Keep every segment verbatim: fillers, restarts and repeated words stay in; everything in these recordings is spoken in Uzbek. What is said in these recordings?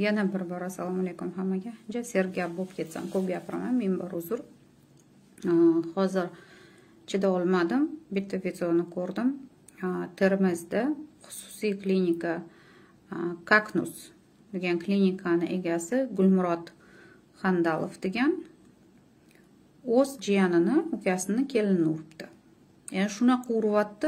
Yana bir bor assalomu alaykum hammaga. Ja sergap bo'lib ketsam, ko'p gapiraman, men bor uzr. Hozir chida olmadim. Bitta videoni ko'rdim. Termizda xususiy klinika Kaknus degan klinikani egasi Gulmurod Xandalov degan o'z jiyanini, ukasini kelinini uribdi. Ya'ni shunaqa uryapti.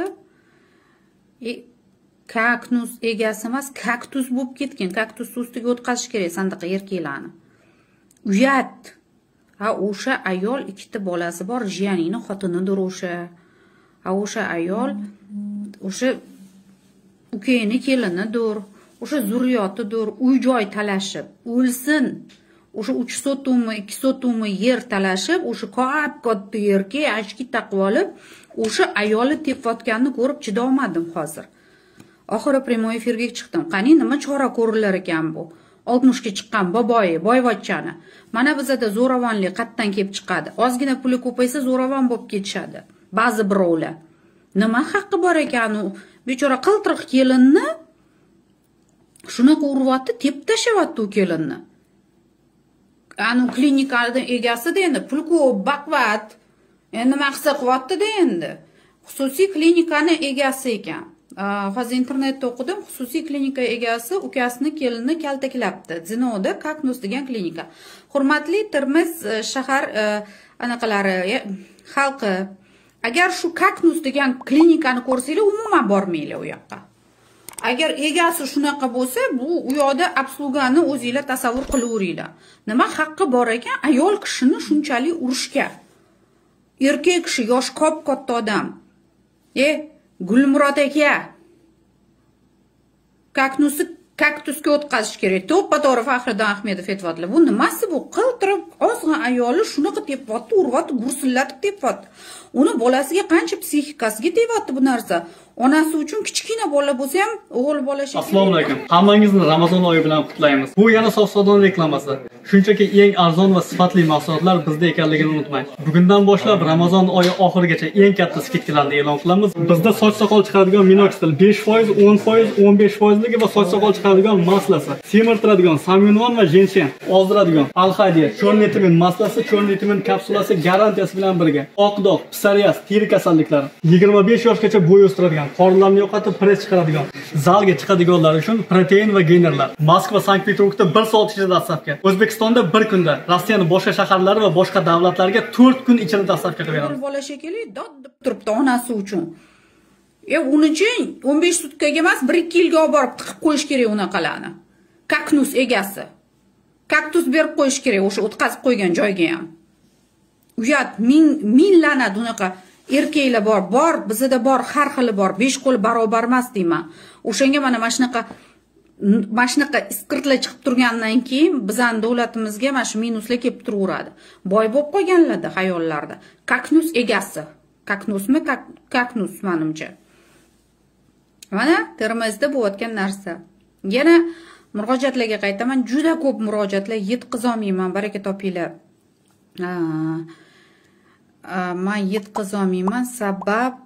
Kaktus egasi emas, kaktus bo'lib ketgan. Kaktus ustiga o'tqazish kerak sandaqa erkaklarni. Uyat. Ha, o'sha ayol ikkita bolasi bor, jiyanining xotinidir o'sha. Ha, o'sha ayol o'sha ukayning kelinidir, o'sha zurriyotidir, uy-joy talashib, o'lsin. O'sha uch sotummi, ikki sotummi yer talashib, o'sha katta yerga achki taqib olib, o'sha ayoli tepayotganini ko'rib chidolmadim hozir. Oxiri primoy efirga chiqdim. Qani nima chora ko'rilar ekan bu? oltmishga chiqqan boboyi, boyvachchani. Mana bizda zo'ravonlik qatdan kelib chiqadi. Ozgina puli ko'paysa zo'ravon bo'lib ketishadi. Ba'zi birovlar. Nima haqqi bor ekan u? Bechora qiltiriq kelinni shunaqa uryapti, tep tashyapti u kelinni. Anu klinikaning egasi-da endi pul ko'p, baqvat. Endi maqsa qilyapti-da endi. Xususiy klinikani egasi ekan. Hozir internetda o'qidim, xususiy klinika egasi ukasini kelinini kaltaklabdi. Zinoda Kaknus degan klinika. Hurmatli Termiz shahar anaqalari, xalqi, agar shu Kaknus degan klinikani ko'rsanglar, umuman bormanglar u yoqqa. Agar egasi shunaqa bo'lsa, bu u yoqda obslugani o'zingizlar tasavvur qilaveringlar. Nima haqqi bor ekan ayol kishini shunchalik urishga? Erkak kishi yosh kop katta odam. E Gulmurod aka, kaktusni kaktusga o'tqazish kerak. To'ppa-to'g'ri Faxriddin Ahmedov aytibdilar. Bu nimasi bu? Qiltirib, ozg'in ayoli shunaqa tepyapti, uryapti, gursillatib tepyapti. Uni bolasiga qancha psixikasiga tepyapti bu narsa. Onasi uchun kichkina bola bo'lsa ham o'g'il bola shekilli. Assalomu alaykum. Hammangizni Ramazon oyi bilan qutlaymiz. Bu yana sof savdo reklamasi. Shunchaki eng arzon va sifatli mahsulotlar bizda ekanligini unutmang. Bugundan boshlab Ramazon oyi oxirigacha eng katta skidkalarni e'lon qilamiz. Bizda soch soqol chiqaradigan minoxidil besh foiz, o'n foiz, o'n besh foizligi va soch soqol chiqaradigan maslasi, semirtiradigan samyunvon va jensen, ozdiradigan alhadiya, chorniy timin maslasi, chorniy timin kapsulasi garantiyasi bilan birga. Oq dog', psoriaz, teri kasalliklari, yigirma besh yoshgacha bo'y o'stiradigan, qorinlarni yo'qotib press chiqaradigan, zalga chiqadiganlar uchun protein va geynerlar. Moskva, Sankt-Peterburgda bir soat ichida dastavka. O'zbekistonda bir kunda, Rossiyaning boshqa shaharlari va boshqa davlatlarga to'rt kun ichida dastavka qilib beramiz. Bola shekilli dod deb turibdi onasi uchun. E uni-chi o'n besh sutkaga emas, bir ikki yilga olib borib tiqib qo'yish kerak unaqalarni. Kaktus egasi. Kaktus berib qo'yish kerak o'sha o'tkazib qo'ygan joyga ham. Uyat ming ming la'nat unaqa erkaklar bor, bor, bizda bor, har xili bor, besh qo'l barobar emas deyman. O'shanga mana mana shunaqa mana shunaqa iskirtlar chiqib turgandan keyin bizning davlatimizga mana shu minuslar kelib turaveradi. Boy bo'lib qolganlarda, xayollarda. Kaknus egasi. Kaknusmi? Kaknus menimcha. Mana Termizda bo'layotgan narsa. Yana murojaatlarga qaytaman, juda ko'p murojaatlar yetkazolmayman, baraka topinglar. Men yetkazolmayman, sabab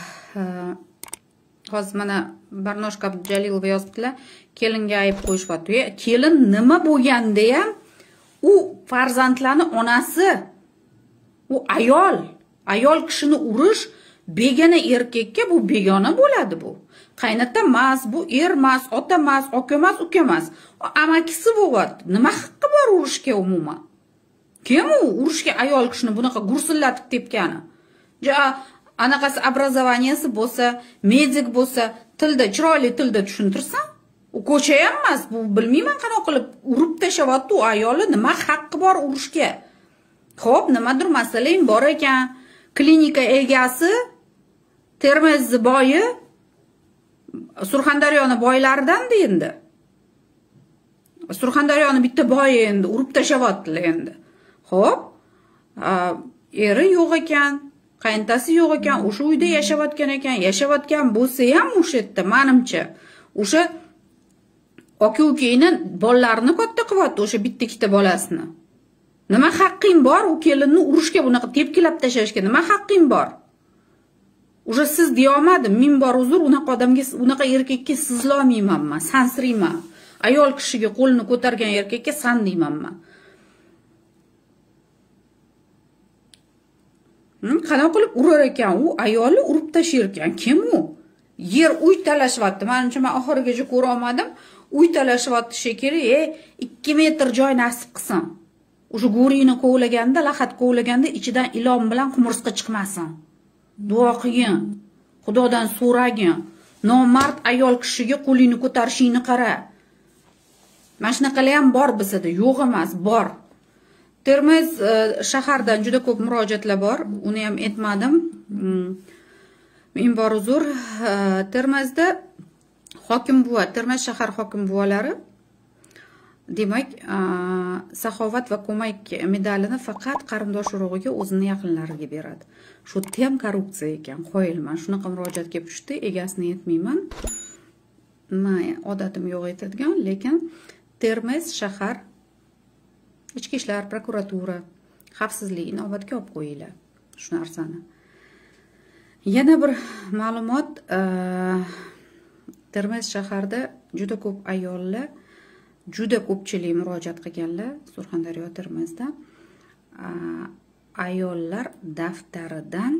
hozir mana Barnoshka Abdujalilova yozibdilar, kelinga ayib qo'yishyapti. Kelin nima bo'lganda ham u farzandlarning onasi, u ayol, ayol kishini urish begona erkakka bu begona bo'ladi bu. Qaynota emas, bu er emas, ota emas, aka emas, uka emas. Amakisi bo'lyapti. Nima haqqi bor urishga umuman? Kim u urishga ayol kishini bunaqa gursillatib tepgani? Ja, anaqasi obrazovaniyasi bo'lsa, medik bo'lsa, tilda, chiroyli tilda tushuntirsan, u ko'cha ham emas, bu bilmayman qanaqa qilib urib tashyapti u ayoli, nima haqqi bor urishga? Xo'p, nimadir masalang bor ekan. Klinika egasi Termiz boyi Surxondaryoning boylaridan endi. Surxondaryoning bitta boyi endi urib tashyaptilar endi. Xo'p, eri yo'q ekan, qayntasi yo'q ekan, o'sha uyda yashayotgan ekan, yashayotgan bo'lsa ham o'sha yerda menimcha o'sha aka-ukangni bolalarini katta qilyapti, o'sha bitta ikkita bolasini. Nima haqqing bor u kelinni urishga, bunaqa tepkilab tashlashga? Nima haqqing bor? O'sha siz deyolmadim, men bor uzr, unaqa odamga, unaqa erkakka sizlolmayman men, sansirayman. ayol kishiga qo'lini ko'targan erkakka san deyman men. Qanaqa qilib urar ekan u, ayolni urib tashlar ekan. Kim u? Yer uy talashyapti. Menimcha men oxirigacha ko'ra olmadim. Uy talashyapti shekilli, e ikki metr joy nasib qilsin. O'sha go'rini kovlaganda, lahat kovlaganda ichidan ilon bilan qumursqa chiqmasin. Duo qilgin. Xudodan so'ragin. Nomard ayol kishiga qo'lini ko'tarishingni qara. Mana shunaqalar ham bor bizda, yo'q emas, bor. Termiz shahardan juda ko'p murojaatlar bor. Uni ham aytmadim. Men bor uzr. Termizda hokim buva, Termiz shahar hokim buvalari demak, saxovat va ko'mak medalini faqat qarindosh urug'iga o'zini yaqinlariga beradi. Shu ham korrupsiya ekan, qo'yilman. Shunaqa murojaat kelib tushdi, egasini aytmayman. Men odatim yo'q aytadigan, lekin Termiz shahar ichki ishlar prokuratura xavfsizlik inobatga olib qo'yinglar shu narsani. Yana bir ma'lumot, Termiz shaharda juda ko'p ayollar, juda ko'pchilik murojaat qilganlar Surxondaryo Termizda ayollar daftaridan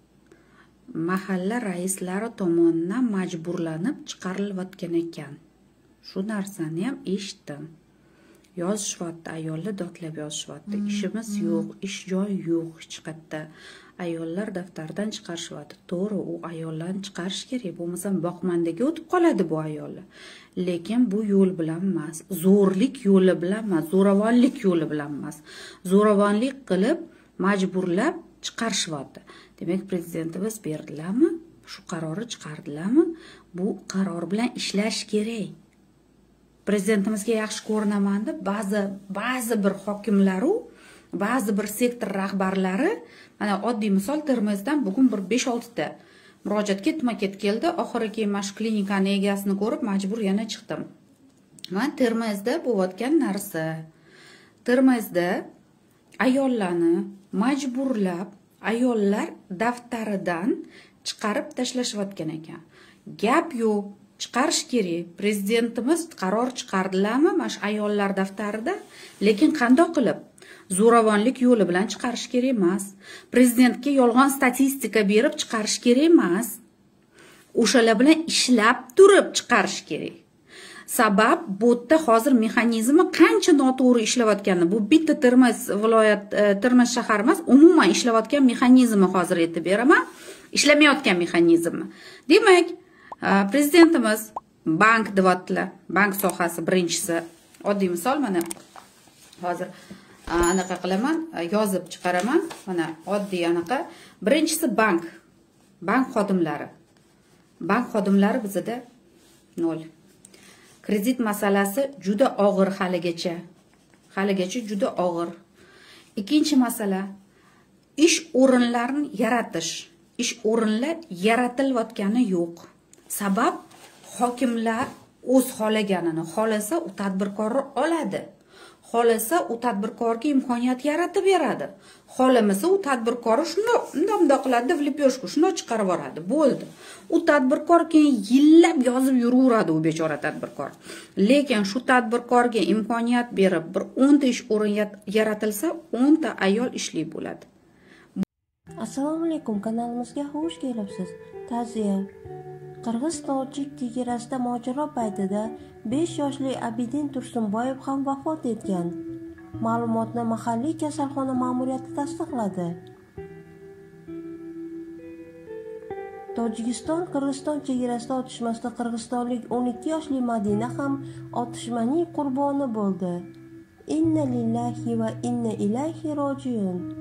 mahalla raislari tomonidan majburlanib chiqarilayotgan ekan. Shu narsani ham eshitdim. Yozishyapti, ayollar dodlab yozishyapti. Ishimiz yo'q, ish joyi yo'q hech qayerda. Ayollar daftaridan chiqarishyapti. To'g'ri, u ayollarni chiqarish kerak, bo'lmasa boqmandaga o'tib qoladi bu ayollar. Lekin bu yo'l bilan emas, zo'rlik yo'li bilan emas, zo'ravonlik yo'li bilan emas. Zo'ravonlik qilib, majburlab chiqarishyapti. Demak, prezidentimiz berdilarmi? Shu qarorni chiqardilarmi? Bu qaror bilan ishlash kerak. Prezidentimizga yaxshi ko'rinaman deb ba'zi ba'zi bir hokimlar u, ba'zi bir sektor rahbarlari, mana oddiy misol Termizdan bugun bir besh olti ta murojaat ketma-ket keldi. Oxirgi mash klinikani egasini ko'rib majbur yana chiqdim. Men Termizda bo'layotgan narsa, Termizda ayollarni majburlab ayollar daftaridan chiqarib tashlashayotgan ekan. Gap yo'q. Chiqarish kerak. Prezidentimiz qaror chiqardilarmi mana shu ayollar daftarida? Lekin qanday qilib? Zo'ravonlik yo'li bilan chiqarish kerak emas. Prezidentga yolg'on statistika berib chiqarish kerak emas. O'shalar bilan ishlab turib chiqarish kerak. Sabab bu yerda hozir mexanizmi qancha noto'g'ri ishlayotganini, bu bitta Termiz viloyat, Termiz shahar emas, umuman ishlayotgan mexanizmni hozir aytib beraman. Ishlamayotgan mexanizmni. Demak, prezidentimiz bank deyaptilar. Bank sohasi birinchisi. Oddiy misol, mana hozir anaqa qilaman, yozib chiqaraman. Mana oddiy anaqa. Birinchisi bank. Bank xodimlari. Bank xodimlari bizda nol. Kredit masalasi juda og'ir haligacha. Haligacha juda og'ir. Ikkinchi masala, ish o'rinlarini yaratish. Ish o'rinlar yaratilayotgani yo'q. Sabab hokimlar o'z xohlaganini xohlasa u tadbirkorni oladi. Xohlasa u tadbirkorga imkoniyat yaratib beradi. Xohlamasa u tadbirkorni shunday unday qiladi, vlipyoshku shunday chiqarib yuboradi. Bo'ldi. U tadbirkor keyin yillab yozib yuraveradi u bechora tadbirkor. Lekin shu tadbirkorga imkoniyat berib bir o'n ta ish o'rin yaratilsa, o'n ta ayol ishli bo'ladi. Assalomu alaykum, kanalimizga xush kelibsiz. Ta'ziya. Qirg'iz-tojik chegarasida mojaro paytida besh yoshli Abidin Tursunboyev ham vafot etgan. Ma'lumotni mahalliy kasalxona ma'muriyati tasdiqladi. Tojikiston-Qirg'iziston chegarasida otishmasida qirg'izistonlik o'n ikki yoshli Madina ham otishmaning qurboni bo'ldi. Inna lillahi va inna ilayhi rojiun.